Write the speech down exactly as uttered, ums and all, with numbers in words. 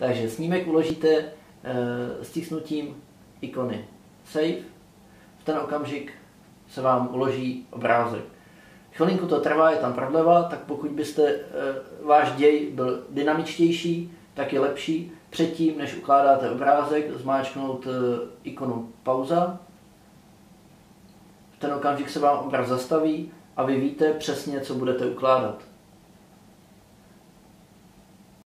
Takže snímek uložíte e, stisknutím ikony Save. V ten okamžik se vám uloží obrázek. Chvilinku to trvá, je tam prodleva, tak pokud byste e, váš děj byl dynamičtější, tak je lepší předtím, než ukládáte obrázek, zmáčknout e, ikonu pauza. V ten okamžik se vám obraz zastaví a vy víte přesně, co budete ukládat.